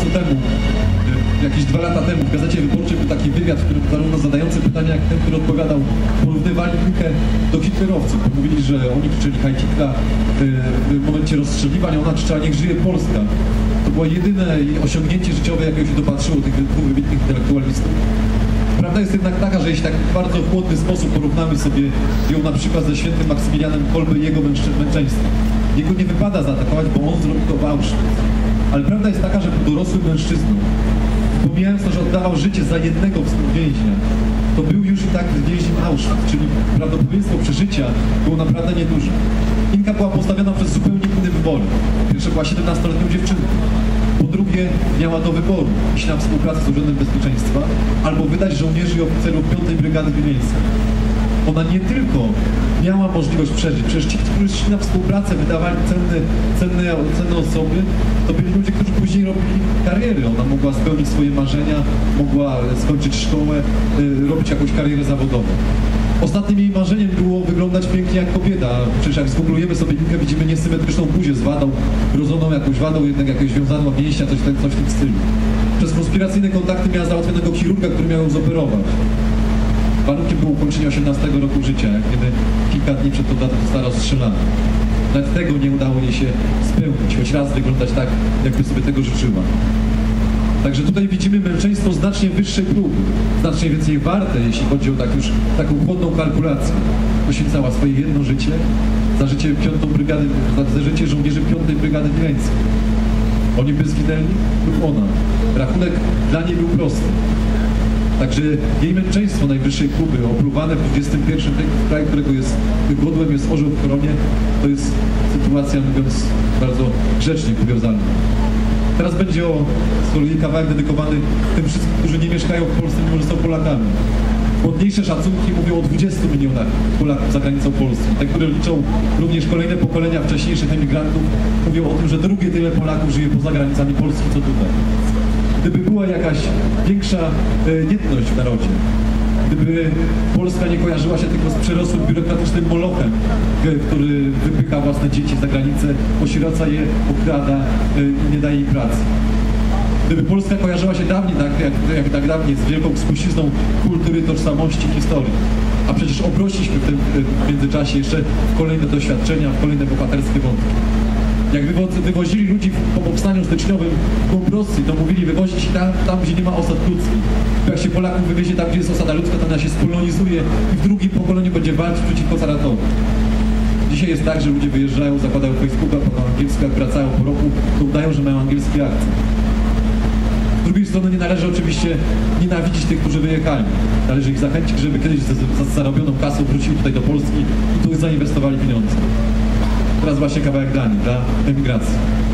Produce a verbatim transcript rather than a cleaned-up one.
czasu temu, jakieś dwa lata temu w Gazecie Wyborczej był taki wywiad, w którym zarówno zadający pytania, jak ten, który odpowiadał, porównywali Inkę do hitlerowców. Mówili, że oni krzyczeli Heil Hitler w momencie rozstrzeliwania, ona krzyczała niech żyje Polska. To było jedyne osiągnięcie życiowe, jakie się dopatrzyło tych dwóch wybitnych intelektualistów. Prawda jest jednak taka, że jeśli tak w bardzo chłodny sposób porównamy sobie ją na przykład ze świętym Maksymilianem Kolbe i jego męczeństwem. Jego nie wypada zaatakować, bo on zrobił to w Auschwitz. Ale prawda jest taka, że był dorosłym mężczyzną. Pomijając to, że oddawał życie za jednego współwięźnia, to był już i tak więźniem Auschwitz, czyli prawdopodobieństwo przeżycia było naprawdę nieduże. Inka była postawiona przez zupełnie inne wybory. Po pierwsze, była siedemnastoletnią dziewczynką. Po drugie, miała do wyboru iść na współpracę z Urzędem Bezpieczeństwa albo wydać żołnierzy i oficerów piątej Brygady Wileńskiej. Ona nie tylko miała możliwość przeżyć, przecież ci, którzy szli na współpracę, wydawali cenne, cenne, cenne osoby, to byli ludzie, którzy później robili kariery. Ona mogła spełnić swoje marzenia, mogła skończyć szkołę, y, robić jakąś karierę zawodową. Ostatnim jej marzeniem było wyglądać pięknie jak kobieta. Przecież jak zgooglujemy sobie Inkę, widzimy niesymetryczną buzię z wadą, rodzoną jakąś wadą, jednak jakieś wiązadła mięśnia, coś, coś w tym stylu. Przez konspiracyjne kontakty miała załatwionego chirurga, który miał ją zoperować. Warunkiem było ukończenie osiemnastego roku życia, jak kiedy kilka dni przed tą datą została rozstrzelana. Nawet tego nie udało jej się spełnić, choć raz wyglądać tak, jakby sobie tego życzyła. Także tutaj widzimy męczeństwo znacznie wyższej próby, znacznie więcej warte, jeśli chodzi o tak już taką chłodną kalkulację. Poświęcała swoje jedno życie za życie piątą brygady, za życie żołnierzy piątej Brygady Wileńskiej. Oni by zginęli lub ona. Rachunek dla niej był prosty. Także jej męczeństwo najwyższej próby, opluwane w dwudziestym pierwszym wieku w kraju, którego jest godłem, jest orzeł w koronie, to jest sytuacja, mówiąc bardzo grzecznie, kuriozalna. Teraz będzie o z kolei kawałek dedykowany tym wszystkim, którzy nie mieszkają w Polsce, mimo że są Polakami. Chłodniejsze szacunki mówią o dwudziestu milionach Polaków za granicą Polski. Te, które liczą również kolejne pokolenia wcześniejszych emigrantów, mówią o tym, że drugie tyle Polaków żyje poza granicami Polski, co tutaj. Gdyby była jakaś większa e, jedność w narodzie, gdyby Polska nie kojarzyła się tylko z przerosłym biurokratycznym molochem, który wypycha własne dzieci za granicę, osiraca je, okrada e, i nie daje jej pracy. Gdyby Polska kojarzyła się dawniej, tak jak, jak tak dawniej, z wielką spuścizną kultury, tożsamości, historii. A przecież obrośliśmy w tym w międzyczasie jeszcze w kolejne doświadczenia, w kolejne bohaterskie wątki. Jak wywozili ludzi po powstaniu styczniowym w głąb Rosji, to mówili wywozić tam, tam, gdzie nie ma osad ludzkich. Jak się Polaków wywiezie tam, gdzie jest osada ludzka, to ona się spolonizuje i w drugim pokoleniu będzie walczyć przeciwko Saratowi. Dzisiaj jest tak, że ludzie wyjeżdżają, zakładają Facebooka po angielsku, jak wracają po roku, to udają, że mają angielski akcent. Z drugiej strony nie należy oczywiście nienawidzić tych, którzy wyjechali. Należy ich zachęcić, żeby kiedyś za zarobioną kasą wrócili tutaj do Polski i tu zainwestowali pieniądze. Teraz właśnie kawałek dla nich, dla emigracji.